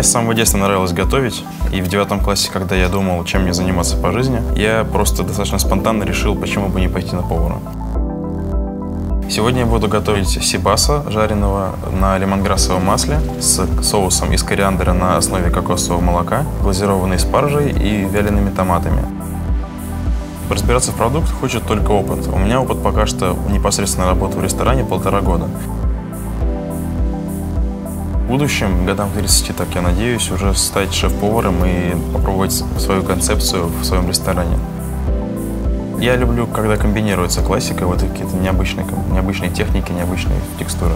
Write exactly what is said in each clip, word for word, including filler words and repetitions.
Мне с самого детства нравилось готовить, и в девятом классе, когда я думал, чем мне заниматься по жизни, я просто достаточно спонтанно решил, почему бы не пойти на повара. Сегодня я буду готовить сибаса жареного на лемонграссовом масле с соусом из кориандра на основе кокосового молока, глазированный спаржей и вялеными томатами. Разбираться в продуктах хочет только опыт. У меня опыт пока что непосредственно работы в ресторане полтора года. В будущем, годам к тридцати, так я надеюсь, уже стать шеф-поваром и попробовать свою концепцию в своем ресторане. Я люблю, когда комбинируется классика, вот какие-то необычные, необычные техники, необычные текстуры.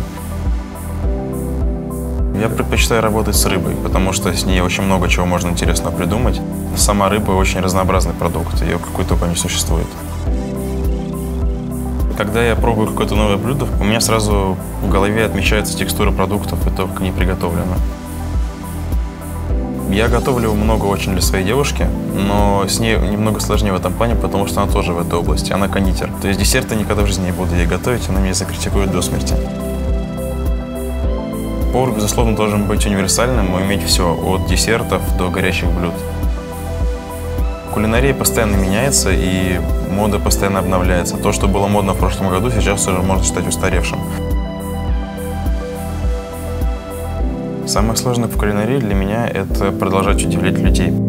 Я предпочитаю работать с рыбой, потому что с ней очень много чего можно интересного придумать. Сама рыба очень разнообразный продукт, ее какой только не существует. Когда я пробую какое-то новое блюдо, у меня сразу в голове отмечается текстура продуктов и то, как они приготовлены. Я готовлю много очень для своей девушки, но с ней немного сложнее в этом плане, потому что она тоже в этой области, она кондитер. То есть десерты никогда в жизни не буду ей готовить, она меня закритикует до смерти. Повар, безусловно, должен быть универсальным и уметь все, от десертов до горячих блюд. Кулинария постоянно меняется, и мода постоянно обновляется. То, что было модно в прошлом году, сейчас уже можно считать устаревшим. Самое сложное в кулинарии для меня – это продолжать удивлять людей.